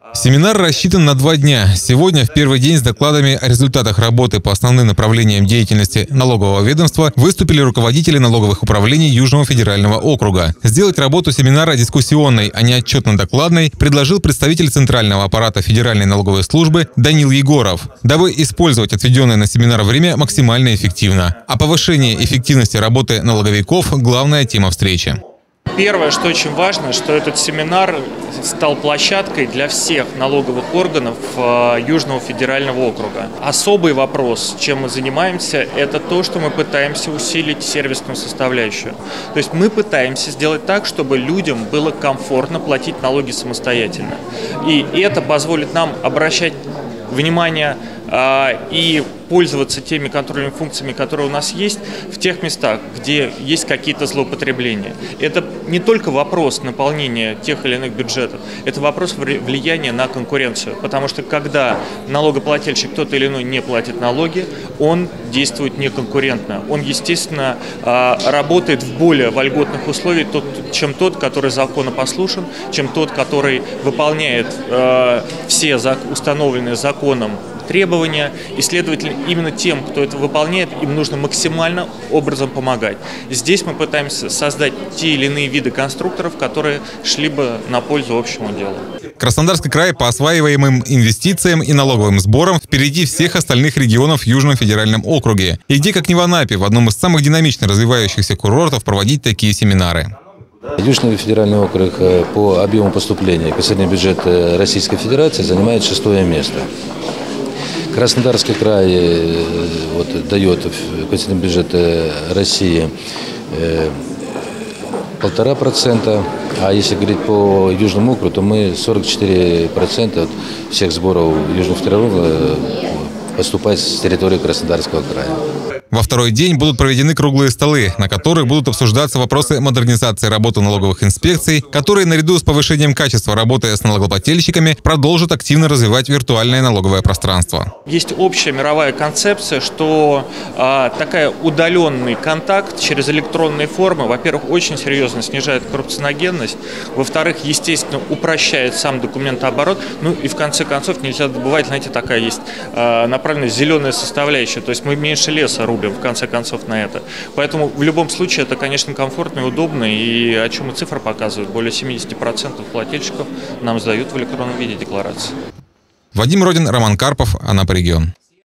Семинар рассчитан на 2 дня. Сегодня, в первый день, с докладами о результатах работы по основным направлениям деятельности налогового ведомства выступили руководители налоговых управлений Южного федерального округа. Сделать работу семинара дискуссионной, а не отчетно-докладной, предложил представитель Центрального аппарата Федеральной налоговой службы Данил Егоров, дабы использовать отведенное на семинар время максимально эффективно. А повышение эффективности работы налоговиков – главная тема встречи. Первое, что очень важно, что этот семинар стал площадкой для всех налоговых органов Южного федерального округа. Особый вопрос, чем мы занимаемся, это то, что мы пытаемся усилить сервисную составляющую. То есть мы пытаемся сделать так, чтобы людям было комфортно платить налоги самостоятельно. И это позволит нам обращать внимание и пользоваться теми контрольными функциями, которые у нас есть, в тех местах, где есть какие-то злоупотребления. Это не только вопрос наполнения тех или иных бюджетов, это вопрос влияния на конкуренцию. Потому что когда налогоплательщик тот или иной не платит налоги, он действует неконкурентно. Он, естественно, работает в более вольготных условиях, чем тот, который законопослушен, чем тот, который выполняет все установленные законом требования, и, следовательно, именно тем, кто это выполняет, им нужно максимально образом помогать. Здесь мы пытаемся создать те или иные виды конструкторов, которые шли бы на пользу общему делу. Краснодарский край по осваиваемым инвестициям и налоговым сборам впереди всех остальных регионов в Южном федеральном округе. И где, как не в Анапе, в одном из самых динамично развивающихся курортов, проводить такие семинары. Южный федеральный округ по объему поступления в средний бюджет Российской Федерации занимает 6-е место. Краснодарский край дает в консолидированный бюджет России 1,5%, а если говорить по Южному округу, то мы 44% всех сборов Южного федерального поступает с территории Краснодарского края. Во второй день будут проведены круглые столы, на которых будут обсуждаться вопросы модернизации работы налоговых инспекций, которые наряду с повышением качества работы с налогоплательщиками продолжат активно развивать виртуальное налоговое пространство. Есть общая мировая концепция, что такая удаленный контакт через электронные формы, во-первых, очень серьезно снижает коррупционогенность, во-вторых, естественно, упрощает сам документооборот, ну и в конце концов нельзя забывать, знаете, такая есть направленная зеленая составляющая, то есть мы меньше леса рубим в конце концов на это. Поэтому в любом случае это, конечно, комфортно и удобно, и о чем и цифры показывают, более 70% плательщиков нам сдают в электронном виде декларации. Вадим Родин, Роман Карпов, Анапа регион.